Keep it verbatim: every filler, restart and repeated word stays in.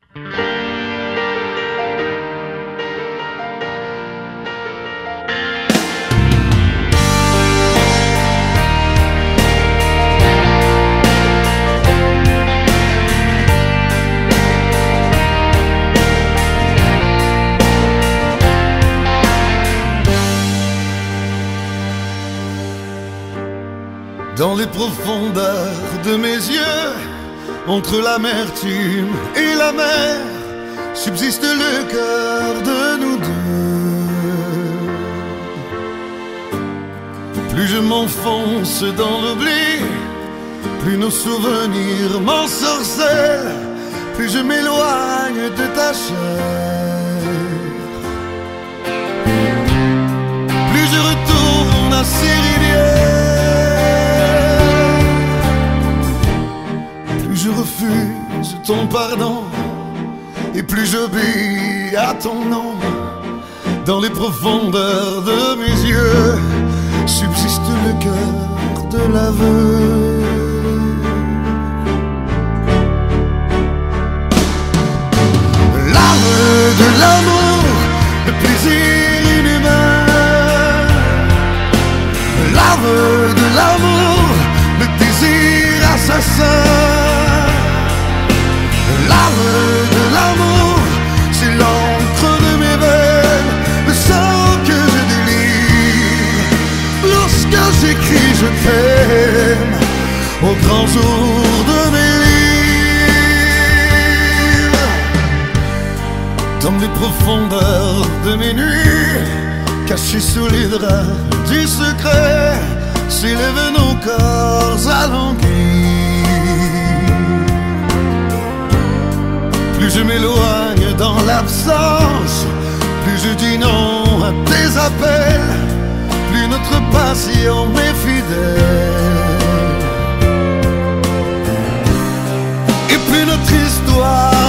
Dans les profondeurs de mes yeux, entre l'amertume et la mer, subsiste le cœur de nous deux. Plus je m'enfonce dans l'oubli, plus nos souvenirs m'ensorcellent, plus je m'éloigne de ta chair. Plus je retourne à Cyrilienne, je refuse ton pardon, et plus j'obéis à ton nom. Dans les profondeurs de mes yeux subsiste le cœur de l'aveu. L'aveu de l'amour, le plaisir inhumain. L'aveu de l'amour, le désir assassin. L'aveu de l'amour, c'est l'encre de mes veines, le sang que je délivre lorsque j'écris je t'aime au grand jour de mes livres. Dans les profondeurs de mes nuits, cachés sous les draps du secret, s'élèvent nos corps alanguis. Plus je m'éloigne dans l'absence, plus je dis non à tes appels, plus notre passion m'est fidèle, et plus notre histoire